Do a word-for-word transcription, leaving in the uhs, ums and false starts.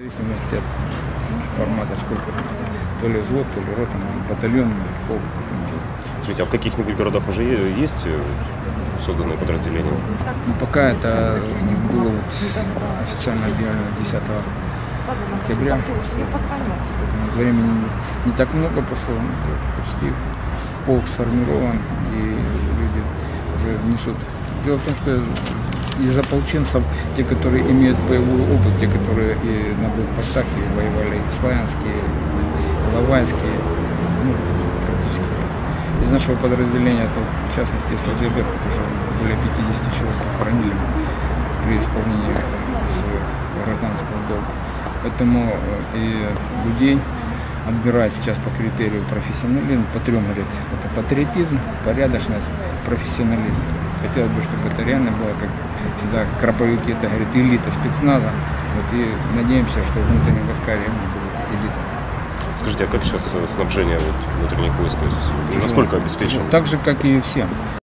зависимости от формата, сколько то ли взвод, то ли рота, может, батальон, полк. Смотрите, а в каких-нибудь городах уже есть созданные подразделения? Ну, пока это было вот официально объявлено десятого октября. Поэтому времени не, не так много прошло, почти полк сформирован, и люди уже несут. Дело в том, что из ополченцев, те, которые имеют боевой опыт, те, которые и на блокпостах и воевали, и Славянские, и Лаванские, ну, практически. Из нашего подразделения, в частности, СВДБ, уже более пятидесяти человек похоронили при исполнении своего гражданского долга. Поэтому и людей отбирают сейчас по критерию профессионализм, по трем, говорит, это патриотизм, порядочность, профессионализм. Хотелось бы, чтобы это реально было, как всегда, краповики, это, говорит, элита спецназа. Вот, и надеемся, что внутренние войска реально будут элита. Скажите, а как сейчас снабжение вот, внутренних войск? Насколько обеспечено? Так же, как и всем.